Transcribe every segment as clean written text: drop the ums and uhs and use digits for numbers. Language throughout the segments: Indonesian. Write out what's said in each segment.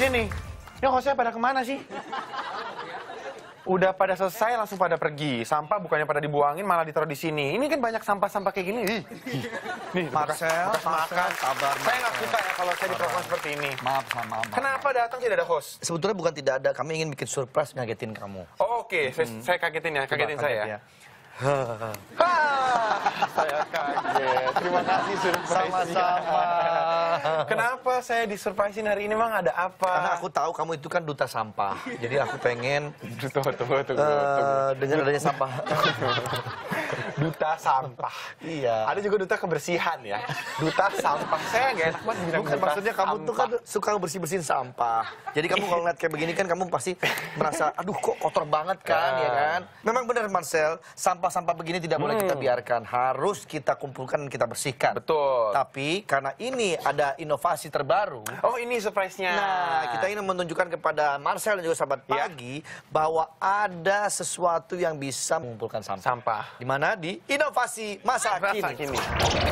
Ini nih, ini hostnya pada kemana sih? Udah pada selesai langsung pada pergi. Sampah bukannya pada dibuangin malah ditaruh di sini. Ini kan banyak sampah-sampah kayak gini. Nih, Marcel, makan. sabar. Saya nggak suka ya kalau saya diperlakukan seperti ini. Maaf. Kenapa datang tidak ada host? Sebetulnya bukan tidak ada, kami ingin bikin surprise ngagetin kamu. Oh, oke. Saya kagetin ya, kagetin Coba saya. kaget ya. Saya kaget. Terima kasih surprise. Sama-sama. Kenapa saya disurprisein hari ini, Mang? Ada apa? Karena aku tahu kamu itu kan duta sampah. Jadi aku pengen Tunggu. dengan adanya sampah. Duta sampah. Iya. Ada juga duta kebersihan ya. Duta sampah. Saya nggak enak banget bilang Bukan, duta maksudnya kamu tuh kan sampah. suka bersih-bersihin sampah. Jadi kamu kalau ngeliat kayak begini kan kamu pasti merasa, aduh kok kotor banget kan, ya kan? Memang benar Marcel, sampah-sampah begini tidak boleh kita biarkan. Harus kita kumpulkan dan kita bersihkan. Betul. Tapi karena ini ada inovasi terbaru. Oh, ini surprise-nya. Nah, kita ingin menunjukkan kepada Marcel dan juga sahabat pagi bahwa ada sesuatu yang bisa mengumpulkan sampah. Sampah. Di mana? Di inovasi masa Masa kini. kini.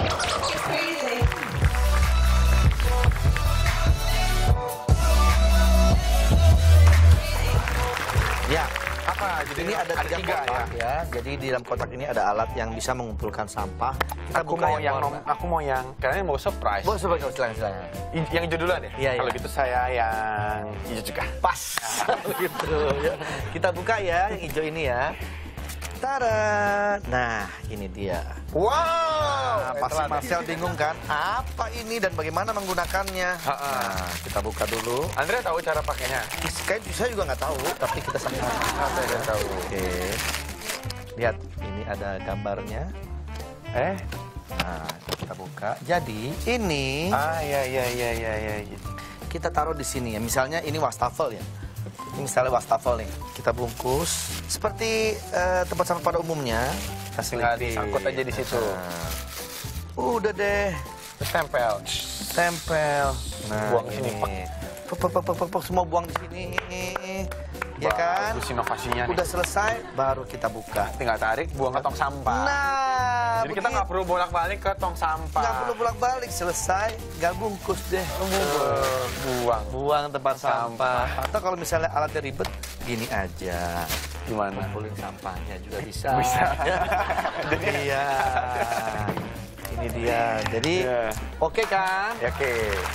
Ya, Apa? Jadi ini ada tiga tiga kotak ya. Jadi di dalam kotak ini ada alat yang bisa mengumpulkan sampah. Kita Aku buka mau yang warna. aku mau yang karena mau surprise. Boleh, silakan. Yang hijau duluan ya? Iya, Kalau iya. gitu saya yang hijau juga. Pas. Gitu. Ya. Kita buka ya yang hijau ini ya. Tara. Nah, ini dia. Wow. Nah, pasti Marcel bingung kan? Apa ini dan bagaimana menggunakannya? Nah, kita buka dulu. Andrea tahu cara pakainya? Kayak saya juga nggak tahu, tapi kita sama. Saya nggak tahu. Oke. Lihat, ini ada gambarnya. Nah, kita buka. Jadi, ini Iya. kita taruh di sini ya. Misalnya ini wastafel ya. Ini misalnya wastafel nih. Kita bungkus seperti tempat sampah pada umumnya. Kita Tinggal selipin. disangkut aja di situ. Nah, udah deh. Tempel. Tempel. Nah, Buang di sini, ini. Pek, semua buang di sini. Ya kan? Bagus inovasinya nih. Udah selesai, baru kita buka. Tinggal tarik, buang ke tong sampah. Nah, Jadi kita nggak perlu bolak-balik ke tong sampah. nggak perlu bolak-balik, selesai, nggak bungkus deh. Buang. Buang tempat Sampah. sampah. Atau kalau misalnya alatnya ribet, gini aja. Gimana? Kumpulin sampahnya juga bisa. Bisa. Iya. Ini dia. Jadi, Iya. oke kan? Ya, oke.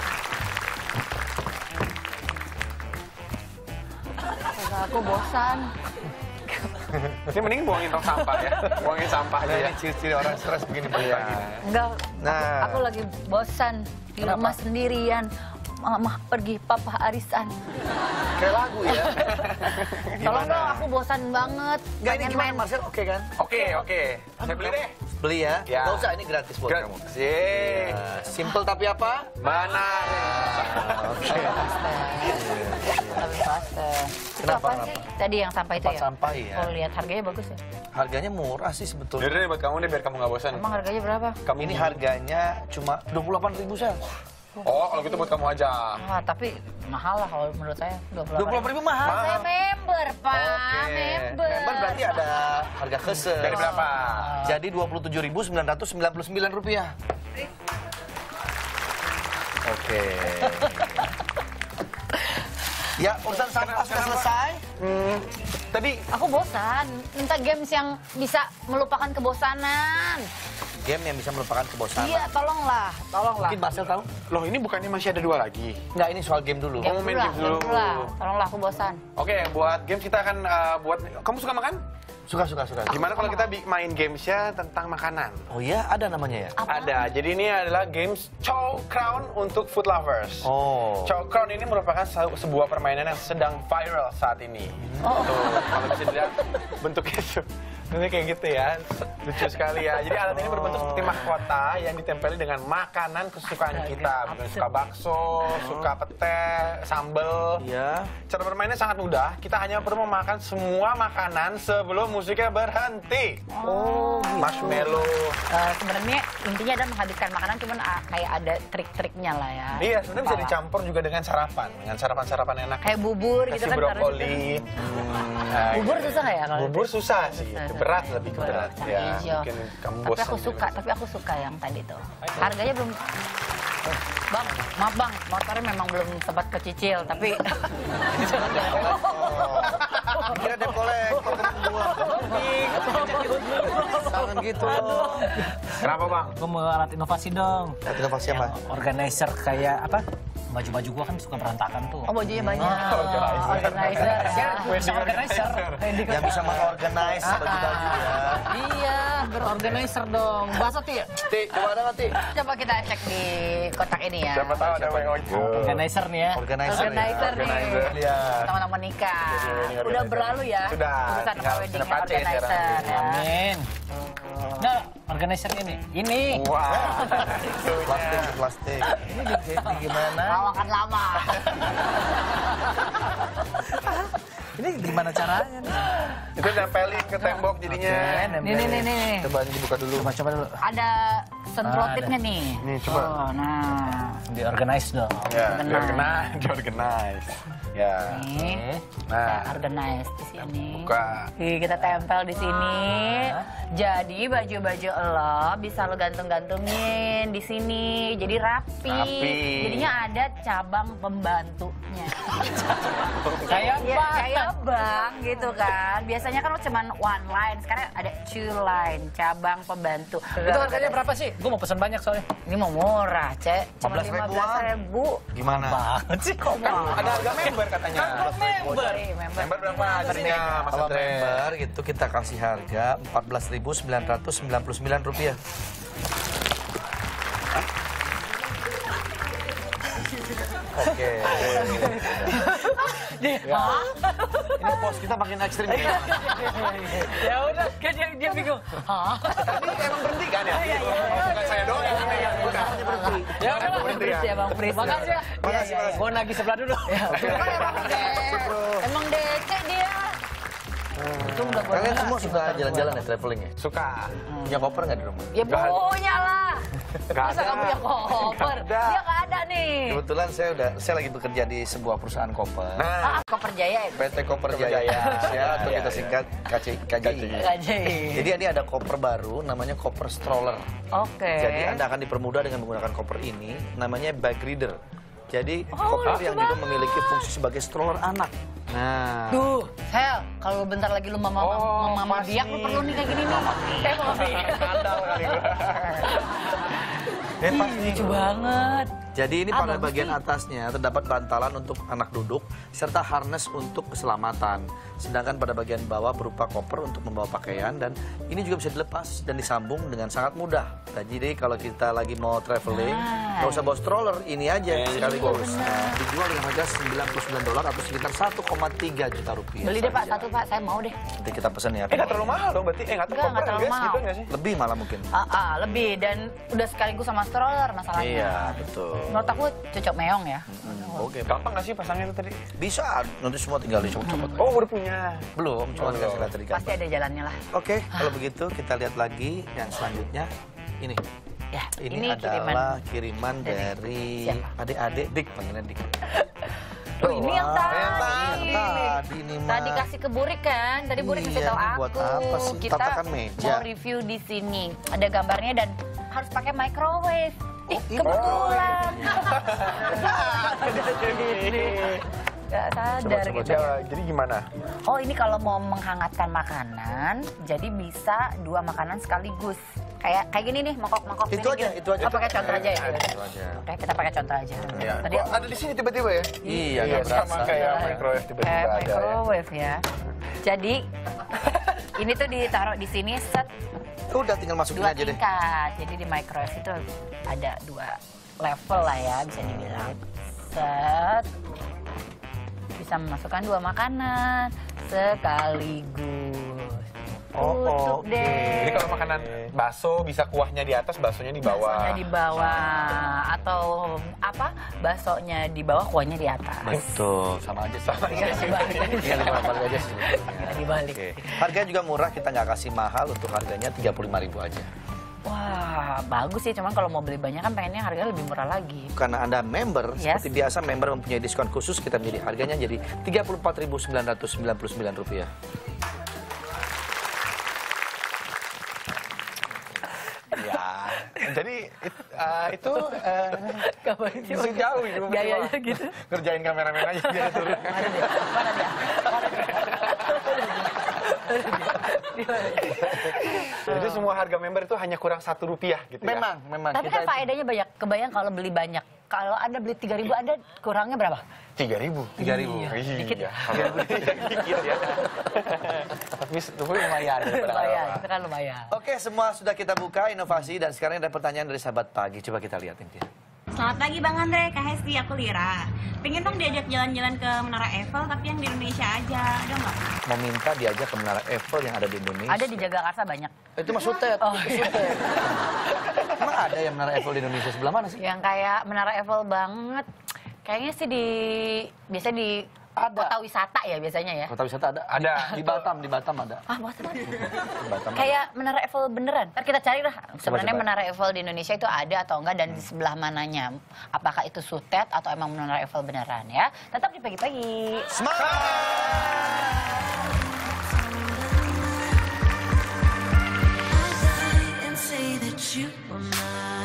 Aku bosan. Ini mending buangin tong sampah ya. Buangin sampah aja Nah, ya. ini ciri-ciri orang stres begini pagi. Enggak, Nah. aku lagi bosan di rumah sendirian. Mama pergi, papa arisan. Kayak lagu ya. Tolong dong, aku bosan banget. Enggak, ini Pengen gimana main. Marcel? Oke kan? Oke. Saya beli deh. Beli ya? Ya. Nggak usah, ini gratis buat kamu. Yeay. Simple tapi apa? Mana? Oke. Lebih faster. Itu Kenapa, apa sih? Tadi yang sampah itu Tempat ya? sampah, iya. Kalau lihat harganya bagus ya? Harganya murah sih sebetulnya. Yaudah deh buat kamu deh biar kamu nggak bosan. Emang harganya berapa? Kamu Ini harganya cuma 28.000 sel. Oh, kalau gitu buat kamu aja. Wah, tapi mahal lah kalau menurut saya. 28.000 mahal. Saya member, Pak. Oke. Member. Member berarti ada harga khusus. Dari berapa? Jadi 27.999 rupiah. Oke. Ya, urusan sampah sudah selesai. Tadi Aku bosan. Minta games yang bisa melupakan kebosanan. Game yang bisa melupakan kebosanan. Iya, tolonglah. Mungkin Marcel tahu? loh ini bukannya masih ada 2 lagi? Enggak, ini soal game dulu. Game. main game dulu. Tolonglah, aku bosan. Oke, buat games kita akan buat. Kamu suka makan? Suka. Gimana kalau kita main gamesnya tentang makanan? Oh iya, ada namanya ya? Apa? Ada. Jadi ini adalah games Chow Crown untuk food lovers. Oh. Chow Crown ini merupakan sebuah permainan yang sedang viral saat ini. Oh. Tuh, kalau bisa dilihat bentuknya tuh. Ini kayak gitu ya, lucu sekali ya. Jadi alat ini berbentuk seperti mahkota yang ditempeli dengan makanan kesukaan kita. Mungkin suka bakso, suka pete, sambal. Iya. Cara bermainnya sangat mudah. Kita hanya perlu memakan semua makanan sebelum musiknya berhenti. Oh, gitu. Marshmallow. Sebenarnya intinya adalah menghabiskan makanan, cuman kayak ada trik-triknya lah ya. Iya, sebenarnya bisa Kepala. dicampur juga dengan sarapan. Dengan sarapan-sarapan enak. Kayak bubur gitu Kasih kan. brokoli. Nah, Bubur gitu. susah nggak ya kalau Bubur itu? susah sih. Susah. Berat, lebih ke berat. Sama Ya, hijau. mungkin kamu Tapi bosan aku juga. suka yang tadi tuh. Harganya belum Bang, maaf bang, motornya memang belum sempat kecicil, tapi Kira ada kolektor temen gua. Jangan gitu loh. Kenapa bang? Gue mau alat inovasi dong. Alat inovasi apa? Organizer kayak apa? Baju-baju gua kan suka berantakan tuh. oh bajunya banyak. Organizer. Ya. Bisa organizer. Yang bisa mengorganize baju-baju ya. Iya, berorganizer dong. Bahasa Ti. Ti, coba ada nggak, Ti? Coba kita cek di kotak ini ya. Siapa tahu ada yang Organizer nih ya. Organizer. Organizer nih. Lihat. Teman-teman nikah. Ini Udah organizer. berlalu ya. Sudah, Urusan tinggal wedding sudah pace organizer sekarang. ya. Amin. Nah, organizer ini. Ini. Wah. Plastik, plastik. Ini gimana? Lawakan lama. Ini gimana caranya nih? Itu nempelin ke tembok jadinya. Nih. Coba dibuka dulu. Coba dulu. Ada sentrotipnya nih. Nih coba. Oh, nah. Di organize dong. Ya, Organize. diorganize. Ya. Nih. Nah, Kita organize di sini. buka. Nih, kita tempel di sini. Jadi baju-baju lo bisa lo gantung-gantungin di sini. Jadi rapi. Rapi. Jadinya ada cabang pembantunya. Kayak Ya, apa? kayak bank gitu kan. Biasanya kan lo cuman one line, sekarang ada two line, cabang pembantu. Itu harganya berapa sih? Gue mau pesan banyak soalnya. Ini mau murah, Cek. Cuma 15 15.000. Gimana? Banget sih kok. Ada harga member katanya. Member. Member berapa jadinya Mas Kalau Andre? member gitu kita kasih harga Rp14.999. Oke. Hah? Ini pos kita makin ekstrim ya. Ya udah, kan dia bingung. Hah? Ini emang berhenti kan ya? Iya. Bukan saya doang yang berhenti. Bukan. Ya udah, Pris ya, Bang Pris. makasih ya. Makasih, makasih. Gue nagih sebelah dulu. Emang DC dia. Itu udah gua Kalian dengar. semua suka jalan-jalan ya, traveling ya? Suka. Punya koper nggak di rumah? Ya punya lah. Nggak Masa ada. kamu punya koper? Nggak ada. Dia nggak ada nih. Kebetulan saya lagi bekerja di sebuah perusahaan koper. Nah, Koper Jaya itu. PT Koper Jaya ya, atau kita singkat KCI. Jadi ini ada koper baru namanya koper stroller. Oke. Jadi Anda akan dipermudah dengan menggunakan koper ini, namanya bag reader. Jadi koper yang juga memiliki fungsi sebagai stroller anak. Nah, Tuh, Sel, kalau bentar lagi lu mama pas biak lu nih. perlu nih kayak gini nih. Mama biak. Andal kali gua. pas nih. Lucu banget. Jadi ini Ah, pada bagus bagian nih. atasnya terdapat bantalan untuk anak duduk serta harness untuk keselamatan. Sedangkan pada bagian bawah berupa koper untuk membawa pakaian dan ini juga bisa dilepas dan disambung dengan sangat mudah. Nah, jadi kalau kita lagi mau traveling, nggak usah bawa stroller, ini aja sekaligus. Nah, dijual dengan harga $99 atau sekitar 1,3 juta rupiah. Beli deh Pak, saja. satu Pak, saya mau deh. Nanti kita pesan ya. Nggak terlalu mahal dong berarti. Nggak Nggak terlalu guys, mahal. gitu nggak sih? Lebih malah mungkin. Lebih dan udah sekaligus sama stroller masalahnya. Iya, betul. Menurut aku cocok meong ya. Oke, Gampang nggak sih pasangnya itu tadi? bisa. Nanti semua tinggal dicopot-copot. Oh, udah punya. Belum, cuma dikasih lihat tadi kan. Pasti ada jalannya lah. Oke, kalau begitu kita lihat lagi yang selanjutnya. Ini. Ya, Ini adalah kiriman dari siapa? adik-adik Dik, panggilan Dik. Oh, ini yang tadi. Yang tadi nih, Mas. Tadi kasih ke Burik kan? Tadi Burik Iya, ngasih tahu ini aku. buat apa sih? Kita Tatakan meja. mau review di sini. Ada gambarnya dan harus pakai microwave. ini Kebetulan. Gak sadar Coba, gitu. Jadi gimana? Oh, ini kalau mau menghangatkan makanan, jadi bisa 2 makanan sekaligus. Kayak gini nih, mangkok-mangkok. Itu ini aja, gitu. itu aja. Oh, pakai contoh aja ya. Itu aja. Oke, kita pakai contoh aja. Ya. Tadi Kok ada di sini tiba-tiba ya? Iya, Iya, nggak berasa. sama kayak microwave tiba-tiba kayak ada ya. microwave ya. Jadi ini tuh ditaruh di sini set Udah tinggal masukin 2 aja deh. tingkat. Jadi di microwave itu ada 2 level lah ya bisa dibilang. Set bisa memasukkan 2 makanan sekaligus. Tutup oke. deh. Jadi kalau makanan bakso bisa kuahnya di atas, baksonya di bawah. Baksonya di bawah atau apa? Baksonya di bawah, kuahnya di atas. Betul, sama aja sama. Iya, dibalik. Iya, balik aja sih. Dibalik. Oke. Harganya juga murah, kita nggak kasih mahal, untuk harganya 35.000 aja. Wah, bagus sih. Cuman kalau mau beli banyak kan pengennya harganya lebih murah lagi. Karena Anda member, Yes. seperti biasa member mempunyai diskon khusus, kita milih harganya jadi Rp34.999. Ya. Jadi Jadi itu Ngapain sih? bisa jauh gitu. Gayanya gitu. Ngerjain kameramen aja dia turun. Mana dia? Mana dia? Jadi semua harga member itu hanya kurang Rp1 gitu ya. Memang. Tapi kan faedahnya banyak. Kebayang kalau beli banyak. Kalau Anda beli 3.000, Anda kurangnya berapa? 3.000. 3.000. Dikit Iya. Dikit ya. Tapi lumayan. Lumayan, itu kan lumayan. Oke, semua sudah kita buka inovasi dan sekarang ada pertanyaan dari sahabat pagi. Coba kita lihat ini. Selamat pagi Bang Andre, Kak Hesti, aku Lira. Pengen dong diajak jalan-jalan ke Menara Eiffel, tapi yang di Indonesia aja, ada nggak? Mau minta diajak ke Menara Eiffel yang ada di Indonesia. Ada di Jagakarsa banyak. Itu mah Sutet. Oh, Sutet. Emang ada yang Menara Eiffel di Indonesia sebelah mana sih? Yang kayak Menara Eiffel banget. Kayaknya sih biasa di kota wisata ya biasanya ya. Kota wisata ada? Ada. Di Batam ada. Ah, Batam. Di Batam ada. Kayak Menara Eiffel beneran. Ntar kita cari lah. Sebenarnya coba. Menara Eiffel di Indonesia itu ada atau enggak dan di sebelah mananya. Apakah itu Sutet atau emang Menara Eiffel beneran ya. Tetap di pagi-pagi. Semangat! and say that you were mine.